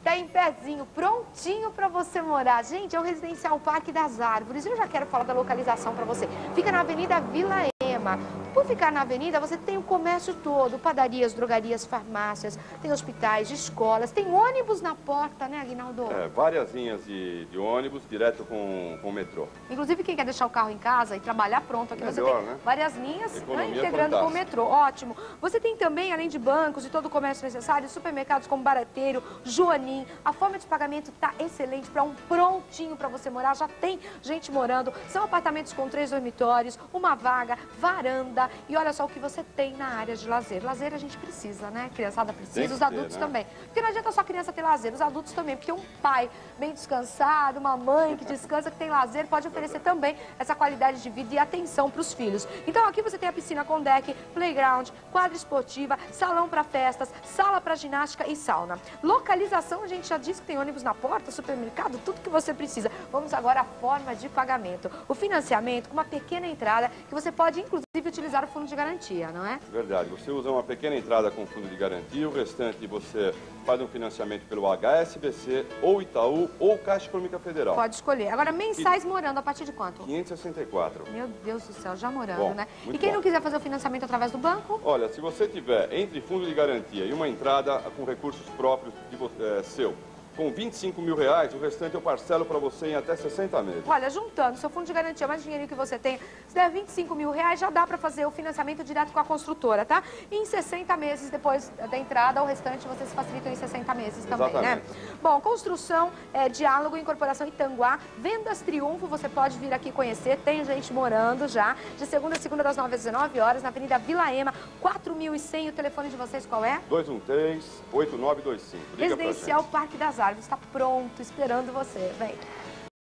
tá em pezinho, prontinho para você morar. Gente, é o Residencial Parque das Árvores. Eu já quero falar da localização para você. Fica na Avenida Vila Ema. Por ficar na avenida, você tem o comércio todo, padarias, drogarias, farmácias, tem hospitais, escolas, tem ônibus na porta, né, Aguinaldo? Várias linhas de ônibus direto com o metrô. Inclusive, quem quer deixar o carro em casa e trabalhar pronto, aqui você tem várias linhas integrando com o metrô. Ótimo. Você tem também, além de bancos e todo o comércio necessário, supermercados como Barateiro, Joanim. A forma de pagamento está excelente para um prontinho para você morar. Já tem gente morando. São apartamentos com 3 dormitórios, uma vaga, varanda. E olha só o que você tem na área de lazer. Lazer a gente precisa, né? Criançada precisa, os adultos também. Porque não adianta só a criança ter lazer, os adultos também. Porque um pai bem descansado, uma mãe que descansa, que tem lazer, pode oferecer também essa qualidade de vida e atenção para os filhos. Então aqui você tem a piscina com deck, playground, quadra esportiva, salão para festas, sala para ginástica e sauna. Localização, a gente já disse que tem ônibus na porta, supermercado, tudo que você precisa. Vamos agora à forma de pagamento. O financiamento com uma pequena entrada que você pode, inclusive, utilizar o fundo de garantia, não é? Verdade. Você usa uma pequena entrada com fundo de garantia, o restante você faz um financiamento pelo HSBC, ou Itaú, ou Caixa Econômica Federal. Pode escolher. Agora, mensais morando, a partir de quanto? 564. Meu Deus do céu, já morando, Bom, né? E quem não quiser fazer o financiamento através do banco? Olha, se você tiver entre fundo de garantia e uma entrada com recursos próprios seu, com R$25 mil, o restante eu parcelo para você em até 60 meses. Olha, juntando seu fundo de garantia, mais dinheirinho que você tem, se der R$25 mil, já dá para fazer o financiamento direto com a construtora, tá? E em 60 meses depois da entrada, o restante vocês facilitam em 60 meses também, Exatamente. Né? Bom, construção, diálogo, incorporação Itanguá, Vendas Triunfo, você pode vir aqui conhecer, tem gente morando já, de segunda a segunda das 9 às 19 horas, na Avenida Vila Ema, 4100, o telefone de vocês qual é? 213-8925. Residencial Parque das Árvores, está pronto, esperando você. Vem.